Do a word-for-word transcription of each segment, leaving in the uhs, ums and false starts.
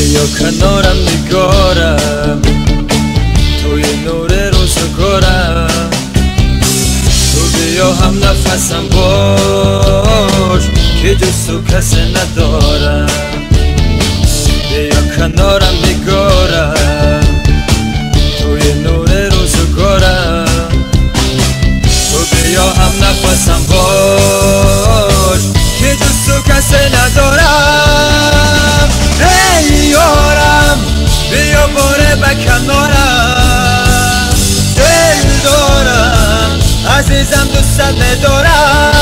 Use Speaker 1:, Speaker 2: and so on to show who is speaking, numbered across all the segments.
Speaker 1: بیا کنارم نگارم توی نور روزگارم، تو بیا هم نفسم باش که جز تو کسی ندارم. بیا کنارم نگارم توی نور روزگارم، تو بیا هم نفسم باش که جز تو کسی ندارم. ای یارم بیا باره به کنارم، دل دارم عزیزم دوست ندارم.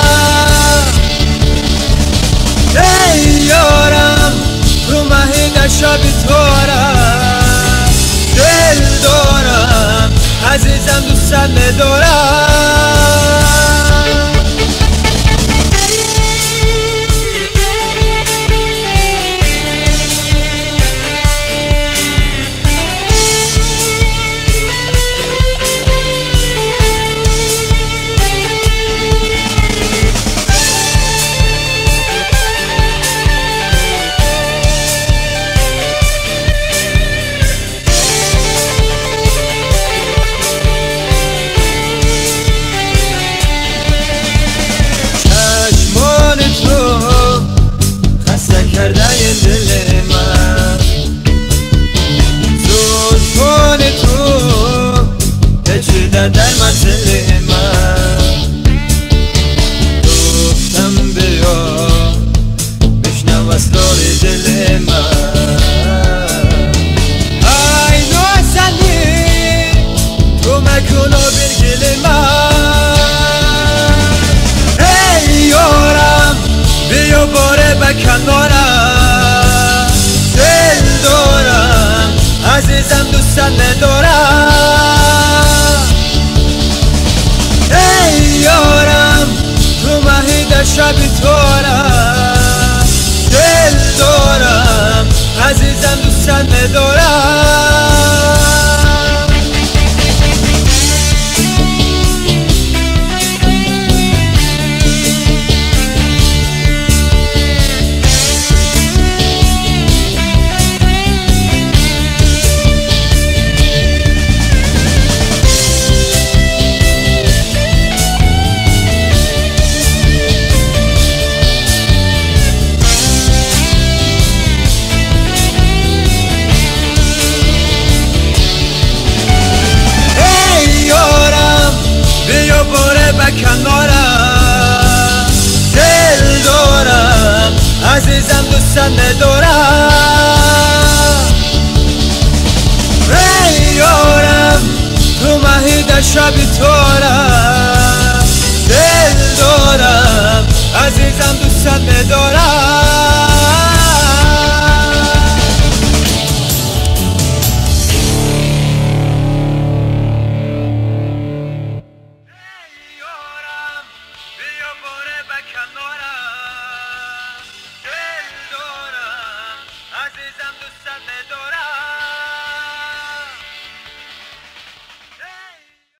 Speaker 1: ای یارم رو مهین شب تارم، دل دارم عزیزم دوست ندارم. کردن دل من زلفان تو پیچیده در منزل من، گفتم بیا بشنو اسرار دل من. ای نازنی تو مکن و برگل من، ای یارم بیا باره به کنارم، دل دارم عزیزم دوست ندارم. ای یارم تو مهید شب تارم، دل دارم عزیزم دوست ندارم. کنارم دل دارم عزیزم دوست ندارم. ای یارم تو مهید شب تارم، دل دارم عزیزم دوست ندارم.